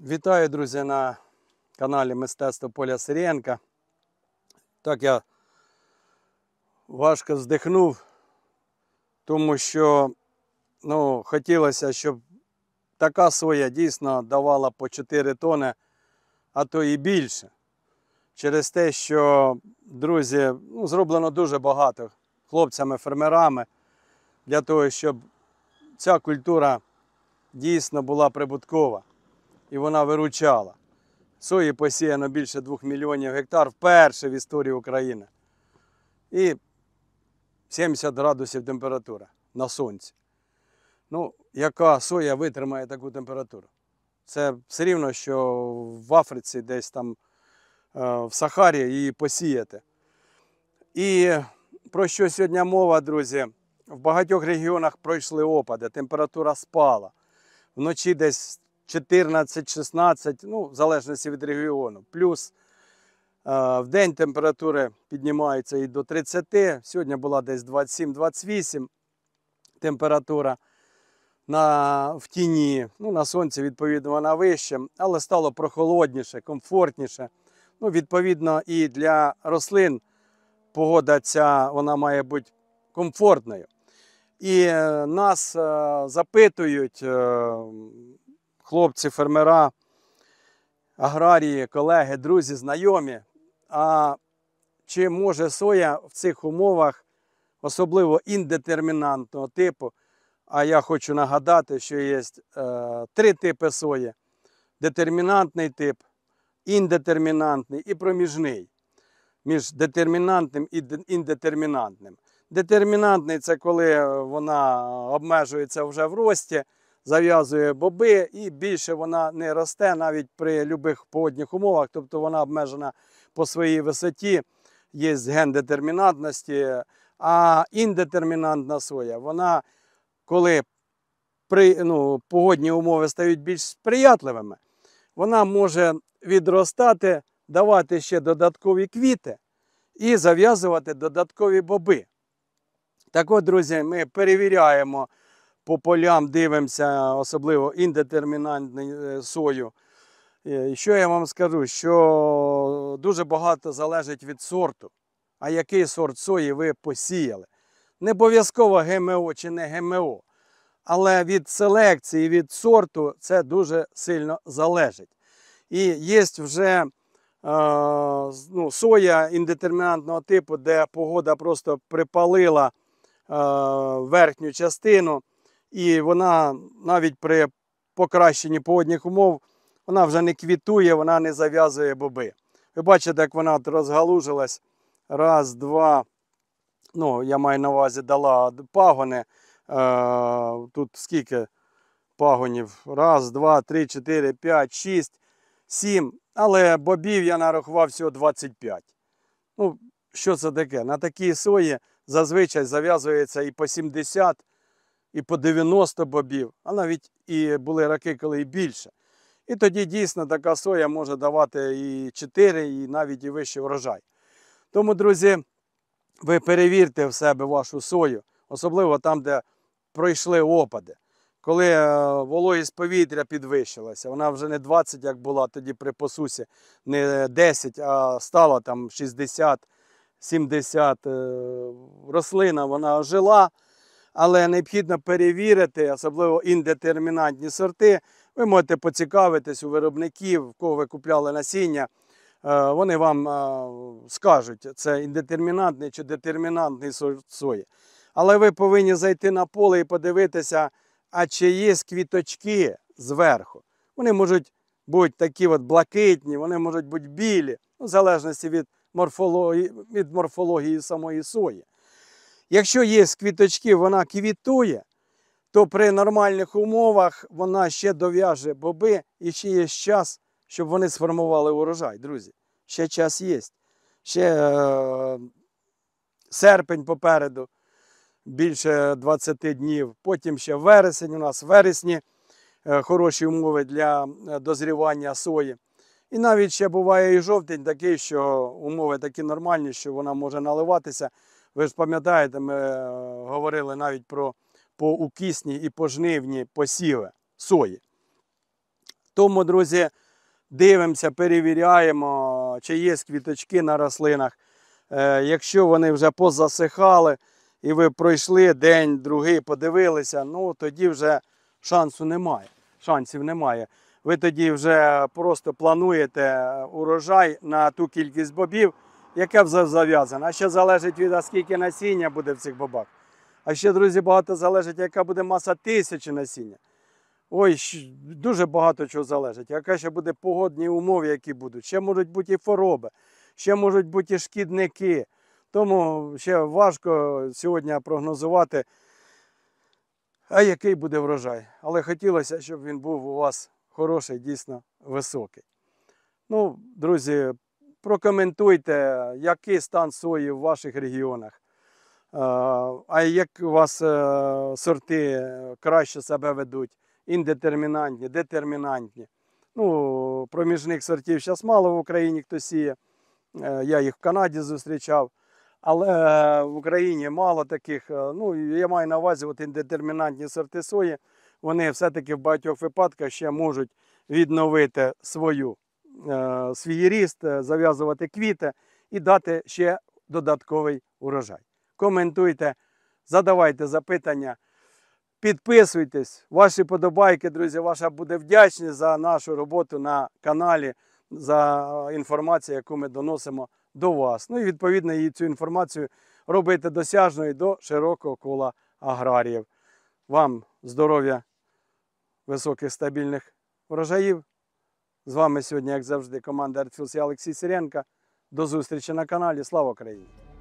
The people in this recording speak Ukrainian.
Вітаю, друзі, на каналі Мистецтво Поля Сирієнка. Так, я важко здихнув, тому що хотілося, щоб така соя дійсно давала по 4 тони, а то і більше. Через те, що, друзі, зроблено дуже багато хлопцями-фермерами для того, щоб ця культура дійсно була прибуткова і вона виручала. Сої посіяно більше 2 мільйонів гектар вперше в історії України. І 70 градусів температура на сонці. Яка соя витримає таку температуру? Це все рівно, що в Африці, десь там в Сахарі її посіяти. І про що сьогодні мова, друзі? В багатьох регіонах пройшли опади, температура спала. Вночі десь 14-16, в залежності від регіону. Плюс в день температури піднімаються і до 30. Сьогодні була десь 27-28 температура в тіні. На сонці, відповідно, вона вища, але стало прохолодніше, комфортніше. Відповідно, і для рослин погода ця, вона має бути комфортною. І нас запитують хлопці-фермера, аграрії, колеги, друзі, знайомі, а чи може соя в цих умовах, особливо індетермінантного типу, а я хочу нагадати, що є 3 типи сої: детермінантний тип, індетермінантний і проміжний, між детермінантним і індетермінантним. Детермінантний – це коли вона обмежується вже в рості, зав'язує боби і більше вона не росте навіть при будь-яких погодних умовах, тобто вона обмежена по своїй висоті, є ген детермінантності. А індетермінантна соя, вона, коли погодні умови стають більш сприятливими, вона може відростати, давати ще додаткові квіти і зав'язувати додаткові боби. Так от, друзі, ми перевіряємо по полям, дивимося, особливо індетермінантну сою. І що я вам скажу? Що дуже багато залежить від сорту. А який сорт сої ви посіяли? Не обов'язково ГМО чи не ГМО. Але від селекції, від сорту це дуже сильно залежить. І є вже соя індетермінантного типу, де погода просто припалила верхню частину, і вона навіть при покращенні погодних умов, вона вже не квітує, вона не зав'язує боби. Ви бачите, як вона розгалужилась. Раз, два, я маю на увазі, дала пагони. Тут скільки пагонів? Раз, два, три, 4, 5, 6, 7. Але бобів я нарахував всього 25. Що це таке? На такій сої зазвичай зав'язується і по 70, і по 90 бобів, а навіть і були роки, коли і більше. І тоді дійсно така соя може давати і 4, і навіть і вищий врожай. Тому, друзі, ви перевірте в себе вашу сою, особливо там, де пройшли опади. Коли вологість повітря підвищилася, вона вже не 20, як була тоді при посусі, не 10, а стала там 60, 70. Рослина, вона ожила, але необхідно перевірити, особливо індетермінантні сорти. Ви можете поцікавитись у виробників, в кого ви купляли насіння. Вони вам скажуть, це індетермінантний чи детермінантний сорт сої. Але ви повинні зайти на поле і подивитися, а чи є квіточки зверху. Вони можуть бути такі блакитні, вони можуть бути білі, в залежності від морфології самої сої. Якщо є квіточки, вона квітує, то при нормальних умовах вона ще дов'яже боби і ще є час, щоб вони сформували урожай, друзі. Ще час є. Ще серпень попереду, більше 20 днів. Потім ще вересень у нас, в вересні хороші умови для дозрівання сої. І навіть ще буває і жовтень такий, що умови такі нормальні, що вона може наливатися. Ви ж пам'ятаєте, ми говорили навіть про поукісні і пожнивні посіви сої. Тому, друзі, дивимося, перевіряємо, чи є квіточки на рослинах. Якщо вони вже позасихали і ви пройшли день, другий, подивилися, ну тоді вже шансів немає. Ви тоді вже просто плануєте урожай на ту кількість бобів, яка вже зав'язана. А ще залежить від скільки насіння буде в цих бобах. А ще, друзі, багато залежить, яка буде маса тисячі насіння. Ой, дуже багато чого залежить. Яка ще буде погодні умови, які будуть. Ще можуть бути і хвороби, ще можуть бути і шкідники. Тому ще важко сьогодні прогнозувати, а який буде врожай. Але хотілося, щоб він був у вас хороший, дійсно високий. Ну, друзі, прокоментуйте, який стан сої в ваших регіонах. А як у вас сорти краще себе ведуть? Індетермінантні, детермінантні. Ну, проміжних сортів зараз мало в Україні хто сіє. Я їх в Канаді зустрічав. Але в Україні мало таких, ну, я маю на увазі от індетермінантні сорти сої. Вони все-таки в багатьох випадках ще можуть відновити свій ріст, зав'язувати квіти і дати ще додатковий урожай. Коментуйте, задавайте запитання, підписуйтесь. Ваші подобайки, друзі, ваша буде вдячність за нашу роботу на каналі, за інформацію, яку ми доносимо до вас. Ну і відповідно цю інформацію робити досяжною до широкого кола аграріїв. Вам здоров'я, високих стабільних врожаїв. З вами сьогодні, як завжди, команда ArtFields і Олексій Сиренко. До зустрічі на каналі. Слава Україні!